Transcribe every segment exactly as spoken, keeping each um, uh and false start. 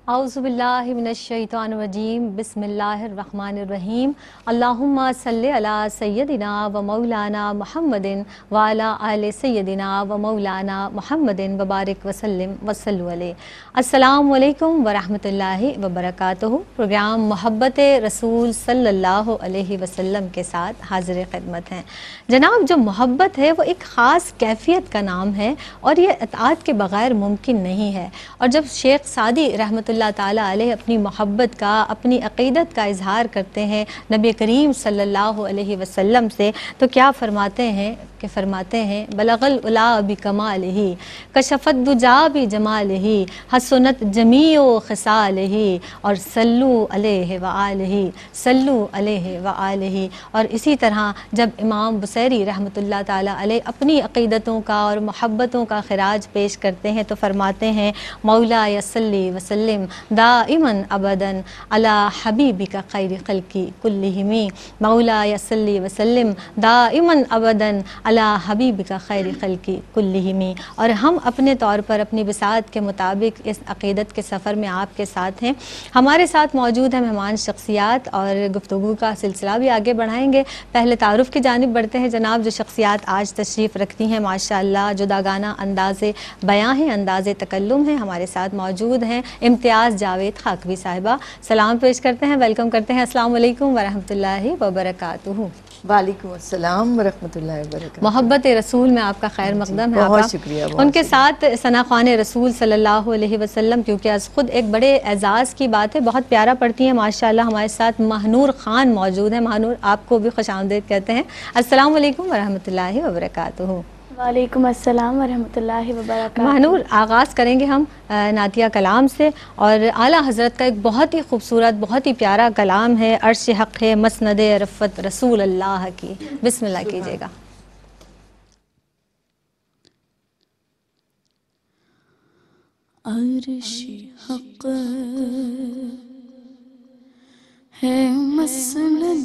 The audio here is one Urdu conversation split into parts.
اعوذ باللہ من الشیطان الرجیم بسم اللہ الرحمن الرحیم اللہم صلی علی سیدنا و مولانا محمد وعلی آل سیدنا و مولانا محمد وبارک وسلم وصلو علیہ۔ السلام علیکم ورحمۃ اللہ وبرکاتہ۔ پروگرام محبت رسول صلی اللہ علیہ وسلم کے ساتھ حاضر خدمت ہیں۔ جناب، جو محبت ہے وہ ایک خاص کیفیت کا نام ہے اور یہ اطاعت کے بغیر ممکن نہیں ہے۔ اور جب شیخ سعدی رحمۃ اللہ تعالیٰ علیہ اپنی محبت کا، اپنی عقیدت کا اظہار کرتے ہیں نبی کریم صلی اللہ علیہ وسلم سے، تو کیا فرماتے ہیں کہ فرماتے ہیں بلغ العلا بکمالہ کشف الدجا بجمالہ حسنت جمیع خصالہ اور صلو علیہ وآلہ صلو علیہ وآلہ۔ اور اسی طرح جب امام بصیری رحمۃ اللہ تعالیٰ علیہ اپنی عقیدتوں کا اور محبتوں کا خراج پیش کرتے ہیں تو فرماتے ہیں مولا صلی وسلم دائما ابدا علی حبیبک خیر خلقی کلہم، مولا صلی وسلم دائما ابدا علی حبیبک خیر خلقی کلہم۔ اور ہم اپنے طور پر اپنی بساط کے مطابق اس عقیدت کے سفر میں آپ کے ساتھ ہیں۔ ہمارے ساتھ موجود ہیں مہمان شخصیات اور گفتگو کا سلسلہ بھی آگے بڑھائیں گے۔ پہلے تعارف کی جانب بڑھتے ہیں۔ جناب، جو شخصیات آج تشریف رکھتی ہیں ماشاءاللہ جداگانہ انداز بیاں ہیں، انداز تکلم ہے، ہمارے ساتھ موجود ہیں امتیاز جاوید خاکوی صاحبہ۔ سلام پیش کرتے ہیں، ویلکم کرتے ہیں۔ السلام علیکم ورحمۃ اللہ وبرکاتہ۔ وعلیکم السلام ورحمۃ اللہ وبرکاتہ۔ محبت رسول میں آپ کا خیر مقدم ہے۔ بہت شکریہ۔ ان کے ساتھ ثنا خوان رسول صلی اللہ علیہ وسلم، کیونکہ از خود ایک بڑے اعزاز کی بات ہے، بہت پیارا پڑھتی ہیں ماشاءاللہ۔ ہمارے ساتھ مہنور خان موجود ہیں۔ مہنور، آپ کو بھی خوش آمدید کہتے ہیں۔ السلام علیکم ورحمۃ اللہ وبرکاتہ۔ وعلیکم السلام ورحمۃ اللہ وبرکاتہ۔ مہنور، آغاز کریں گے ہم نعتیہ کلام سے، اور اعلیٰ حضرت کا ایک بہت ہی خوبصورت، بہت ہی پیارا کلام ہے، عرش حق ہے مسند رفت رسول اللہ کی۔ بسم اللہ کیجیے گا۔ عرش حق ہے مسند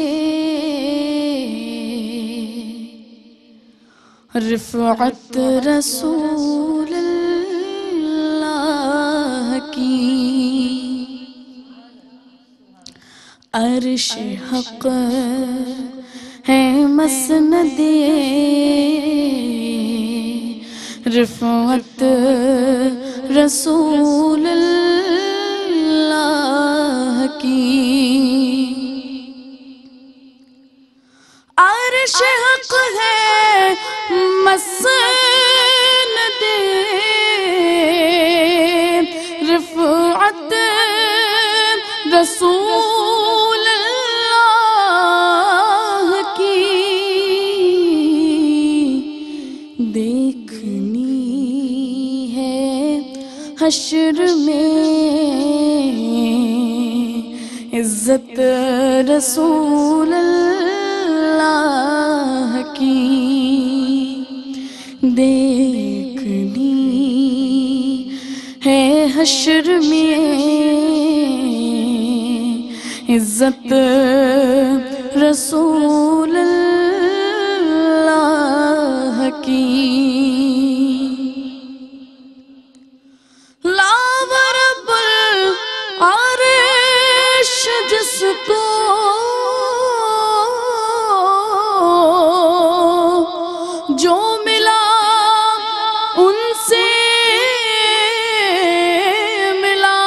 رفعت رسول اللہ کی، عرش حق ہے مسند رفعت رسول اللہ کی، عرش حق ہے مسند رفعت رسول اللہ کی، دیکھنی ہے حشر میں عزت رسول اللہ کی، دیکھنی ہے حشر میں عزت رسول اللہ کی، لاو رب العرش جس کو جو ملا ان سے ملا،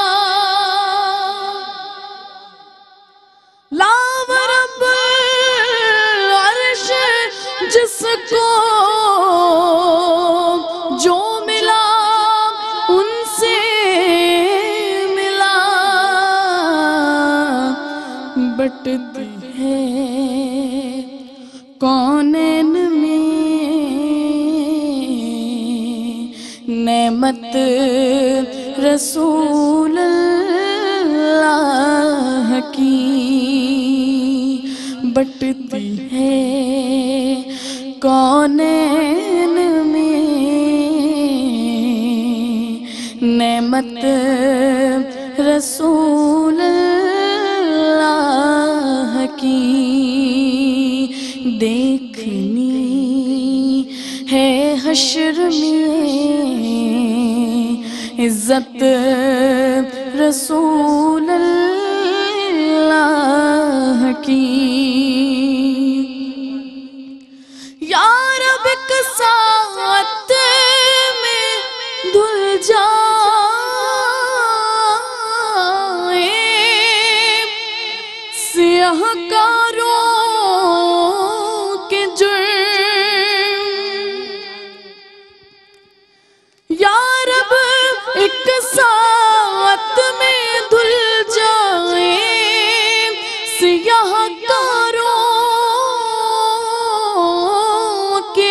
لاو رب العرش جس کو جو ملا ان سے ملا، بٹتی ہے کونین میں نعمت رسول اللہ کی، بٹتی ہے کونین میں نعمت رسول اللہ کی، دیکھنی ہے حشر میں عزت رسول اللہ کی یا رب ایک ساتھ میں دھل جائے سیاہ کاروں کے جرم یا رب ایک ساتھ میں دھل جائے سیاہ کاروں کے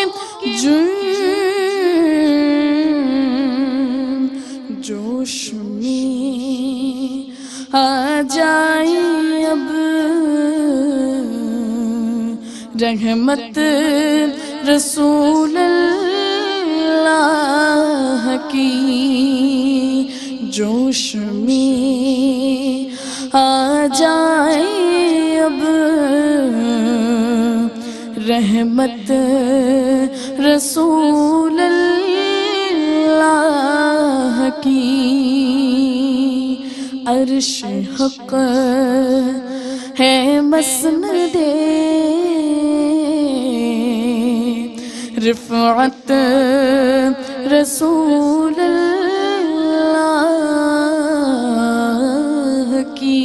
جرم جوش میں آ جائے اب رحمت رسول اللہ کی جوش میں آ جائے اب رحمت رسول اللہ کی عرش حق ہے مسند رفعت رسول اللہ کی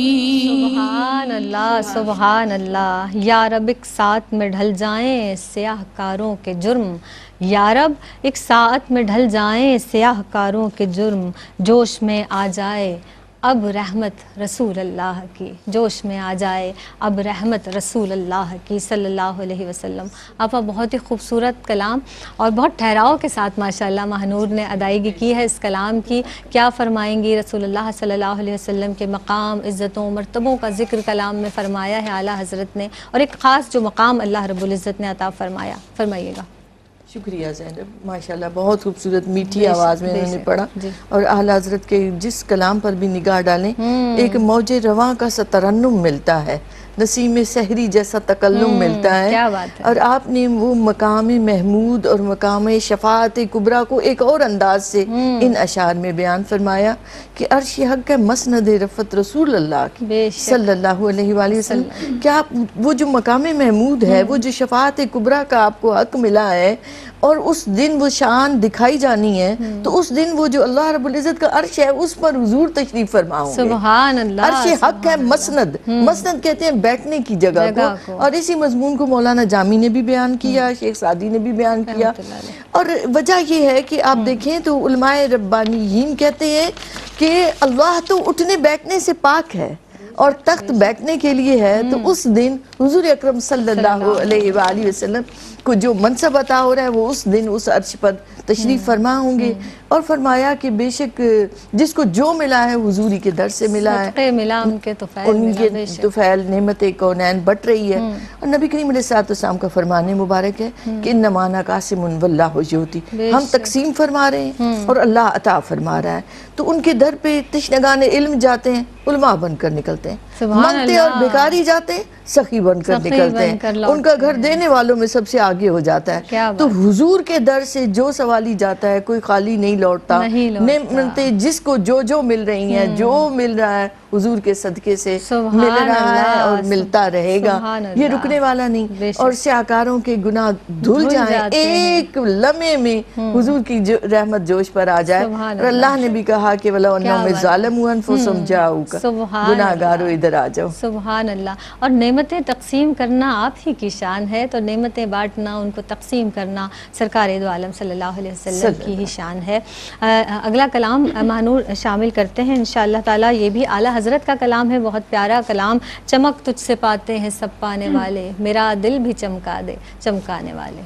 سبحان اللہ سبحان اللہ یا رب ایک ساتھ میں ڈھل جائیں سیاہ کاروں کے جرم یا رب ایک ساتھ میں ڈھل جائیں سیاہ کاروں کے جرم جوش میں آ جائے اب رحمت رسول اللہ کی جوش میں آ جائے اب رحمت رسول اللہ کی صلی اللہ علیہ وسلم. آپا بہت ہی خوبصورت کلام اور بہت ٹھہراؤ کے ساتھ ماشاءاللہ مہنور نے ادائیگی کی ہے اس کلام کی. کیا فرمائیں گی؟ رسول اللہ صلی اللہ علیہ وسلم کے مقام عزتوں مرتبوں کا ذکر کلام میں فرمایا ہے اعلیٰ حضرت نے اور ایک خاص جو مقام اللہ رب العزت نے عطا فرمایا. فرمائیے گا. شکریہ زینب ماشاءاللہ بہت خوبصورت میٹھی آواز میں انہوں نے پڑھا اور اعلیٰ حضرت کے جس کلام پر بھی نگاہ ڈالیں ایک موج رواں کا سا ترنم ملتا ہے نسیم سحری جیسا تکلم ملتا ہے اور آپ نے وہ مقام محمود اور مقام شفاعت کبریٰ کو ایک اور انداز سے ان اشعار میں بیان فرمایا کہ عرش حق ہے مسند رفعت رسول اللہ کی صلی اللہ علیہ وآلہ وسلم. کیا وہ جو مقام محمود ہے وہ جو شفاعت کبریٰ کا آپ کو حق ملا ہے اور اس دن وہ شان دکھائی جانی ہے تو اس دن وہ جو اللہ رب العزت کا عرش ہے اس پر حضور تشریف فرما ہوں گے. سبحان اللہ. عرش حق ہے مسند مسند کہتے ہیں بیٹھنے کی جگہ کو اور اسی مضمون کو مولانا جامی نے بھی بیان کیا شیخ سعدی نے بھی بیان کیا اور وجہ یہ ہے کہ آپ دیکھیں تو علماء ربانیین کہتے ہیں کہ اللہ تو اٹھنے بیٹھنے سے پاک ہے اور تخت بیٹھنے کے لیے ہے تو اس دن حضور اکرم صلی اللہ علیہ وآلہ وسلم کو جو منصب عطا ہو رہا ہے وہ اس دن اس عرش پر تشریف فرما ہوں گے اور فرمایا کہ بے شک جس کو جو ملا ہے حضوری کے در سے ملا ہے صدقے ملا ان کے طفیل ان کے طفیل نعمت کونین بٹ رہی ہے اور نبی کریم علیہ السلام کا فرمان مبارک ہے کہ انما انا قاسم واللہ یؤتی ہم تقسیم فرما رہے ہیں اور اللہ عطا فرما رہا ہے تو ان کے در پہ تشنگان علم جاتے ہیں علماء بن کر نکلتے ہیں منگتے اور بیکاری جاتے ہیں سخی بن کر نکلتے ہیں ان کا گھر دینے والوں میں سب سے آگے ہو جاتا ہے تو حضور کے در سے جو سوالی جاتا ہے کوئی خالی نہیں لوٹتا نعمتیں جس کو جو جو مل رہی ہیں جو مل رہا ہے حضور کے صدقے سے مل رہا ہے اور ملتا رہے گا یہ رکنے والا نہیں اور سیاکاروں کے گناہ دھل جائیں ایک لمحے میں حضور کی رحمت جوش پر آ جائے اور اللہ نے بھی کہا کہ وَلَوْ أَنَّهُمْ ظَالِمُوا أَنفُسَهُمْ جَاءُوكَ گناہگاروں ادھر آ جاؤ. سبحان اللہ. اور نعمتیں تقسیم کرنا آپ ہی کی شان ہے تو نعمتیں بانٹنا ان کو تقسیم کرنا سرکار دو عالم صلی اللہ علیہ وسلم کی ہی شان ہے. اگلا کلام مہنور شامل کرتے ہیں انشاءاللہ تعالیٰ. یہ بھی اعلیٰ حضرت کا کلام ہے بہت پیارا کلام. چمک تجھ سے پاتے ہیں سب پانے والے میرا دل بھی چمکا دے چمکانے والے.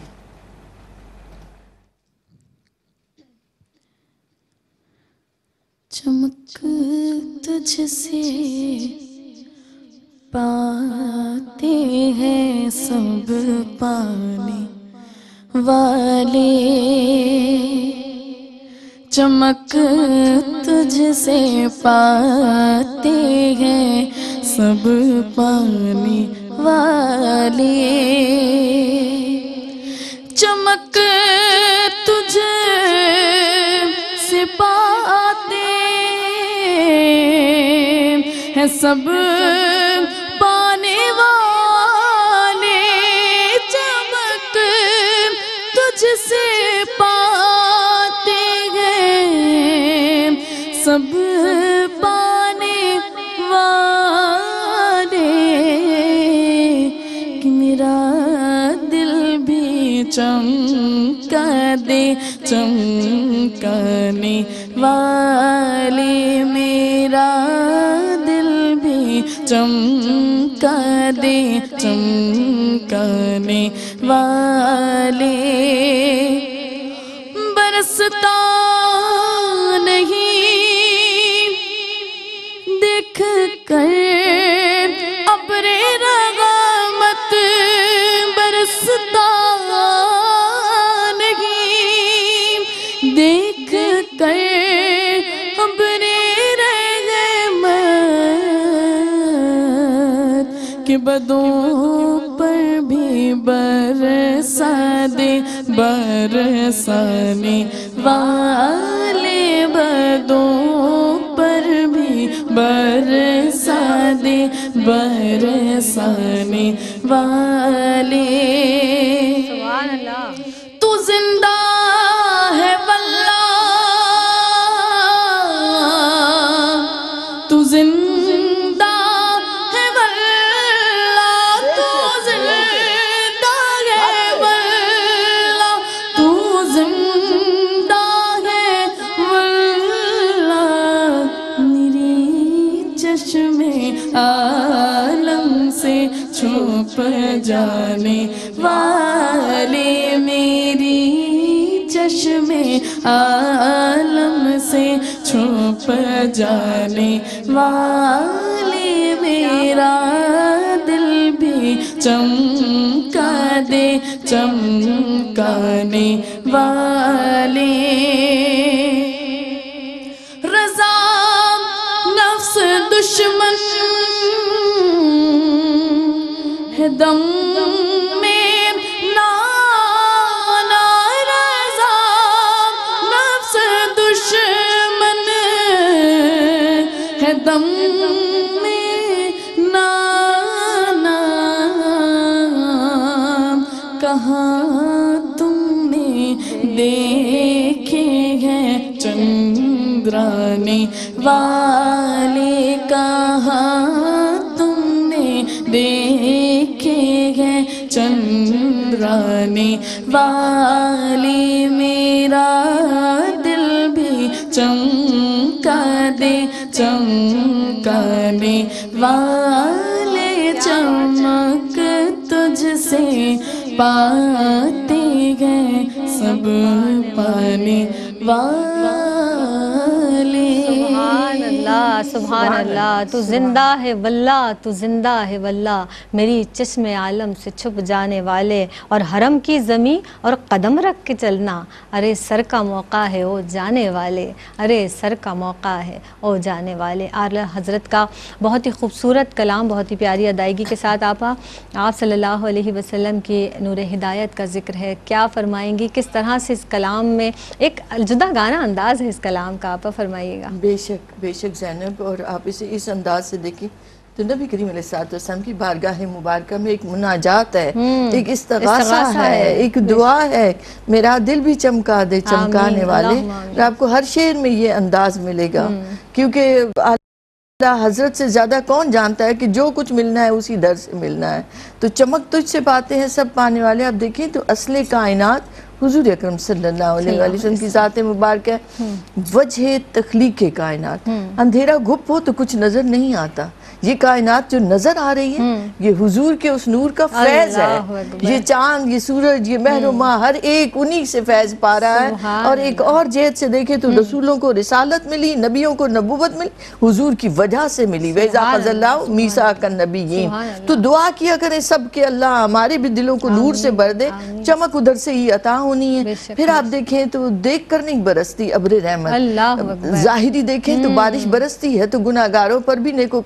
چمک تجھ سے پاتے ہیں سب پانے والے چمک تجھ سے پاتے ہیں سب پانے والے چمک تجھ سے پاتے سب پانے والے چمک تجھ سے پاتے ہیں سب پانے والے کہ میرا دل بھی چمکا دے چمکانے والے میرا دل بھی چمکا دے چمکانے والے برستا نہیں دیکھ کر ابر رحمت برستا نہیں دیکھ کر ابر رحمت کہ بدوں پر بھی برسا دے برسانے والے بدوں پر بھی برسا دے برسانے والے سبحان اللہ تو زندہ ہے واللہ تو زندہ ہے واللہ تو زندہ ہے واللہ تو زندہ ہے واللہ میری چشم عالم سے چھپ جانے والے میری چشم عالم سے چھپ جانے والے میرا دل بھی چمکا دے چمکانے والے رضا نفس دشمن ہے دم میں نانا رضا نفس دشمن ہے دم میں نانا کہاں تم نے دیکھے ہیں چندرانے والے کہاں تم نے دیکھے ہیں چندرانے والے میرا دل بھی چمکا دے چمکانے والے چمک تجھ سے پاتے ہیں سب پانے والے سبحان اللہ سبحان اللہ تو زندہ ہے واللہ تو زندہ ہے واللہ میری چشم عالم سے چھپ جانے والے اور حرم کی زمین اور قدم رکھ کے چلنا ارے سر کا موقع ہے او جانے والے ارے سر کا موقع ہے او جانے والے اعلیٰ حضرت کا بہت ہی خوبصورت کلام بہت ہی پیاری ادائیگی کے ساتھ آپ آپ صلی اللہ علیہ وسلم کی نور ہدایت کا ذکر ہے کیا فرمائیں گی کس طرح سے اس کلام میں ایک جدا گانا انداز ہے اس کلام کا آپ فرمائیے گا بے شک بے شک زینب اور آپ اسے اس انداز سے دیکھیں تو نبی کریم علیہ الصلوۃ والسلام کی بارگاہ مبارکہ میں ایک مناجات ہے ایک استغاثہ ہے ایک دعا ہے میرا دل بھی چمکا دے چمکانے والے اور آپ کو ہر شعر میں یہ انداز ملے گا کیونکہ اللہ حضرت سے زیادہ کون جانتا ہے کہ جو کچھ ملنا ہے اسی در سے ملنا ہے تو چمک تجھ سے پاتے ہیں سب پانے والے آپ دیکھیں تو اصل کائنات حضور اکرم صلی اللہ علیہ وسلم کی ذات مبارک ہے وجہ تخلیق کائنات اندھیرا گھپ ہو تو کچھ نظر نہیں آتا یہ کائنات جو نظر آ رہی ہے یہ حضور کے اس نور کا فیض ہے یہ چاند یہ سورج یہ مہر و ماہ ہر ایک انہی سے فیض پا رہا ہے اور ایک اور جہت سے دیکھیں تو رسولوں کو رسالت ملی نبیوں کو نبوت ملی حضور کی وجہ سے ملی وَإِذَا أَخَذَ اللَّهُ مِيثَاقَ النَّبِيِّينَ تو دعا کیا کریں سب کے اللہ ہمارے بھی دلوں کو نور سے بھر دے چمک ادھر سے ہی عطا ہونی ہے پھر آپ دیکھیں تو دیکھ کر نہیں برستی ابر رحمت ظاہری دیکھیں تو بارش برستی ہے تو گناہگاروں پر بھی نیکوکاروں پر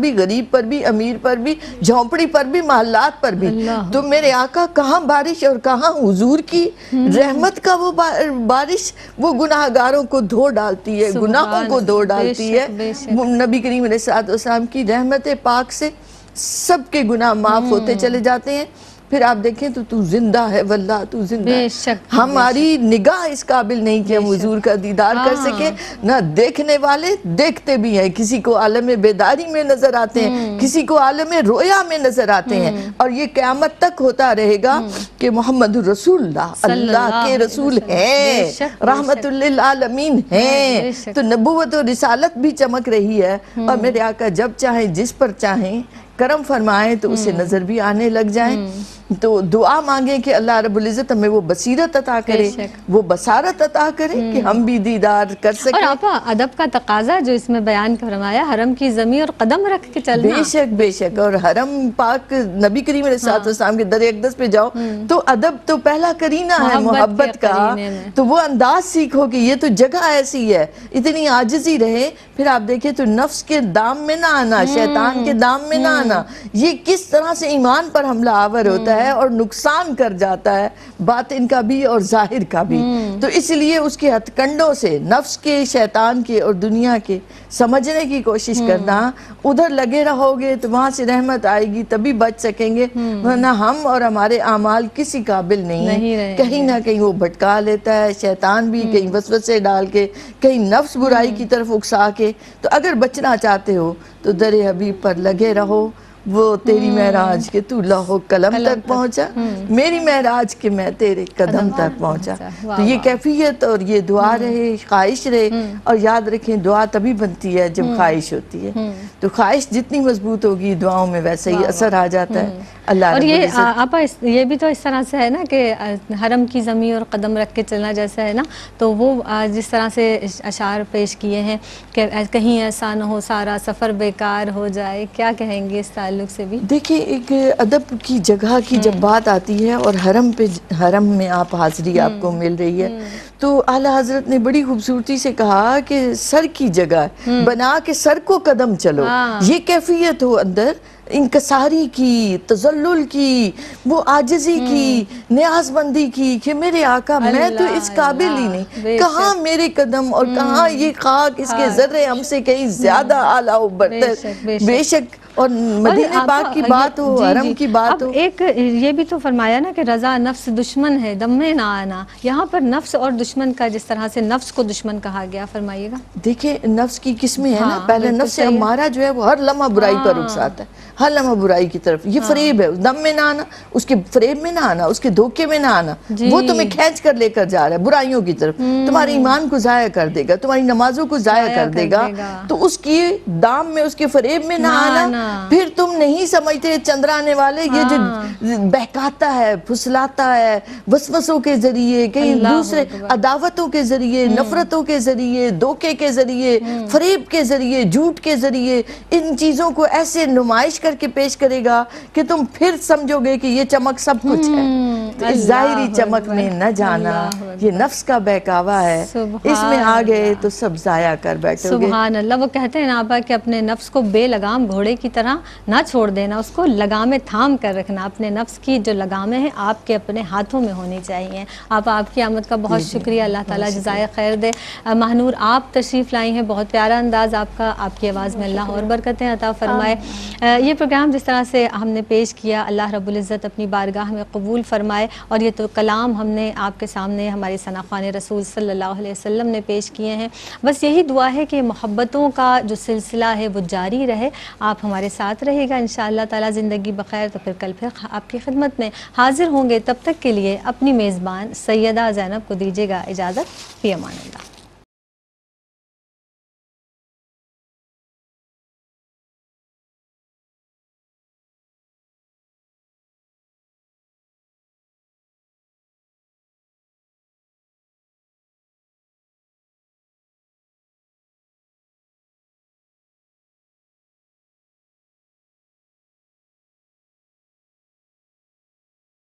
بھی، غریب پر بھی، امیر پر بھی، جھونپڑی پر بھی، محلات پر بھی. تو میرے آقا کہاں بارش اور کہاں حضور کی رحمت کا وہ بارش، وہ گناہگاروں کو دھو ڈالتی ہے، گناہوں کو دھو ڈالتی ہے. نبی کریم علیہ السلام کی رحمت پاک سے سب کے گناہ معاف ہوتے چلے جاتے ہیں. پھر آپ دیکھیں تو تو زندہ ہے واللہ، تو زندہ ہے. ہماری نگاہ اس قابل نہیں کہ ہم حضور کا دیدار کر سکے. نہ دیکھنے والے دیکھتے بھی ہیں، کسی کو عالم بیداری میں نظر آتے ہیں، کسی کو عالم رویا میں نظر آتے ہیں. اور یہ قیامت تک ہوتا رہے گا کہ محمد رسول اللہ، اللہ کے رسول ہیں، رحمت للعالمین ہیں. تو نبوت و رسالت بھی چمک رہی ہے. اور میرے آقا جب چاہیں، جس پر چاہیں کرم فرمائیں تو اسے نظر بھی آنے لگ جائیں. تو دعا مانگیں کہ اللہ رب العزت ہمیں وہ بصیرت عطا کرے، وہ بصارت عطا کرے کہ ہم بھی دیدار کر سکیں. اور آپا ادب کا تقاضا جو اس میں بیان فرمایا، حرم کی زمین اور قدم رکھ کے چلنا. بے شک بے شک. اور حرم پاک نبی کریم علیہ السلام کے در اقدس پہ جاؤ تو ادب تو پہلا کرینہ ہے محبت کا. تو وہ انداز سیکھو کہ یہ تو جگہ ایسی ہے، اتنی عاجزی رہے. پھر آپ دیکھیں تو نفس کے دام میں نہ آنا، شیطان کے دام میں نہ آنا، یہ کس طرح سے ایمان پر حملہ آور ہوتا ہے اور نقصان کر جاتا ہے، باطن کا بھی اور ظاہر کا بھی. تو اس لیے اس کے ہتھ کنڈوں سے، نفس کے، شیطان کے اور دنیا کے سمجھنے کی کوشش کرنا. ادھر لگے رہو گے تو وہاں سے رحمت آئے گی، تبھی بچ سکیں گے. ورنہ ہم اور ہمارے اعمال کسی قابل نہیں ہیں. کہیں نہ کہیں وہ بھٹکا لیتا ہے شیطان بھی، کہیں وسوسے ڈال کے، کہیں نفس برائی کی طرف اکسا کے. تو اگر بچنا چاہتے ہو تو در حبیب پر لگے رہو. وہ تیری معراج کے تو لوح و قلم تک پہنچا، میری معراج کے میں تیرے قدم تک پہنچا. تو یہ کیفیت اور یہ دعا رہے، خواہش رہے. اور یاد رکھیں دعا تبھی بنتی ہے جب خواہش ہوتی ہے. تو خواہش جتنی مضبوط ہوگی دعاؤں میں ویسے ہی اثر آ جاتا ہے. اللہ اور یہ آپا یہ بھی تو اس طرح سے ہے نا کہ حرم کی زمین اور قدم رکھ کے چلنا جیسا ہے نا، تو وہ جس طرح سے اشعار پیش کیے ہیں کہ کہیں ایسا نہ ہو سارا سفر بیکار ہو جائے، کیا کہیں گے اس تعلق سے بھی؟ دیکھیں ایک ادب کی جگہ کی جب بات آتی ہے اور حرم پہ، حرم میں آپ حاضری آپ کو مل رہی ہے، تو اعلیٰ حضرت نے بڑی خوبصورتی سے کہا کہ سر کی جگہ بنا کے سر کو قدم چلو. یہ کیفیت ہو اندر انکساری کی، تذلل کی، وہ عاجزی کی، نیاز مندی کی کہ میرے آقا میں تو اس قابل ہی نہیں، کہاں میرے قدم اور کہاں یہ خاک، اس کے ذرے ہم سے کہیں زیادہ اعلیٰ و برتر. بے شک. اور مدینہ پاک کی بات ہو، حرم کی بات ہو. ایک یہ بھی تو فرمایا نا کہ رضا نفس دشمن ہے دم میں نہ آنا. یہاں پر نفس اور دشمن کا جس طرح سے نفس کو دشمن کہا گیا، فرمائیے گا. دیکھیں نفس کی قسمیں ہیں نا. پہلے نفس امارہ جو ہے وہ ہر لمحہ برائی پر اکساتا ہے، ہر لمحہ برائی کی طرف. یہ فریب ہے، دم میں نہ آنا، اس کے فریب میں نہ آنا، اس کے دھوکے میں نہ آنا. وہ تمہیں کھینچ کر لے کر جا رہا ہے برائیوں کی طرف، تمہارے ایمان کو ضائع کر دے گا، تمہاری نمازوں کو ضائع کر دے گا. تو اس کی دام میں، اس کے فریب میں نہ آنا. پھر تم نہیں سمجھتے چندرانے والے یہ جو بہکاتا ہے، پھسلاتا ہے وسوسوں کے ذریعے، کہیں دوسرے عداوتوں کے ذریعے، نفرتوں کے ذریعے، دھوکے کے ذریعے، فریب کے ذریعے، جھوٹ کے ذریعے، ان چیزوں کو ایسے نمائش کر کے پیش کرے گا کہ تم پھر سمجھو گے کہ یہ چمک سب کچھ ہے. تو اس ظاہری چمک میں نہ جانا، یہ نفس کا بہکاوا ہے. اس میں آ گئے تو سب ضائع کر بیٹھو گے. سبحان اللہ. وہ کہتے ہیں نا آپا کہ اپنے نفس کو بے لگام گھوڑے کی طرح نہ چھوڑ دینا، اس کو لگامیں تھام کر رکھنا. اپنے نفس کی جو لگامیں ہیں آپ کے اپنے ہاتھوں میں ہونی چاہیے. آپ آپ کی آمد کا بہت شکریہ، اللہ تعالیٰ جزائے خیر دے. ماہنور آپ تشریف لائی ہیں، بہت پیارا انداز آپ کا، آپ کی آواز میں اللہ اور برکتیں عطا فرمائے. یہ پروگرام جس طرح سے ہم نے پیش کیا، اللہ رب العزت اپنی بارگاہ میں قبول فرمائے. اور یہ تو کلام ہم نے آپ کے سامنے ہمارے ثنا خوان رسول صلی اللہ علیہ وسلم نے پیش کیے ہیں. بس یہی دعا ہے کہ محبتوں کا جو سلسلہ ہے وہ جاری رہے. آپ ہمارے ساتھ رہے گا انشاءاللہ تعالیٰ زندگی بخیر. تو پھر کل پھر آپ کی خدمت میں حاضر ہوں گے. تب تک کے لیے اپنی میزبان سیدہ زینب کو دیجیے گا اجازت. فی امان اللہ.